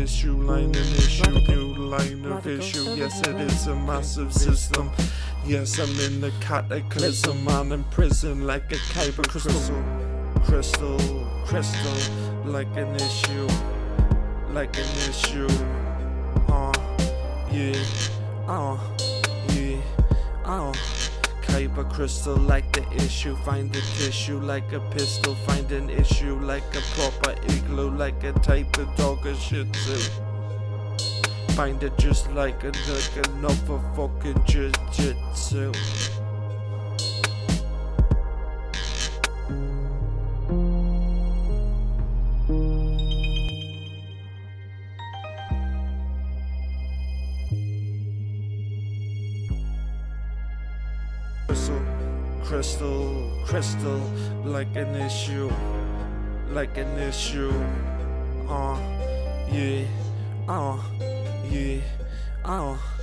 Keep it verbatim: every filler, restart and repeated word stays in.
issue, line an issue, new line of issue. Yes, it is a massive system. Yes, I'm in the cataclysm. I'm in prison like a Kyber crystal, crystal, crystal, like an issue, like an issue. Uh, yeah, uh, yeah, uh. Kyber crystal like the issue, find the tissue like a pistol, find an issue like a proper igloo, like a type of dog or shih tzu. Find it just like a like another fucking jiu-jitsu. Crystal, crystal, crystal, like an issue, like an issue. Uh, yeah, uh, yeah, uh.